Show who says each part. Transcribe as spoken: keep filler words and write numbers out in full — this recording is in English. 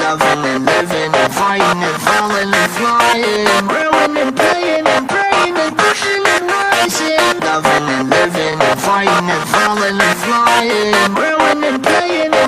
Speaker 1: loving and living and fighting and falling and flying, growing and playing and praying and pushing and rising, loving and living and fighting and falling and flying, growing and playing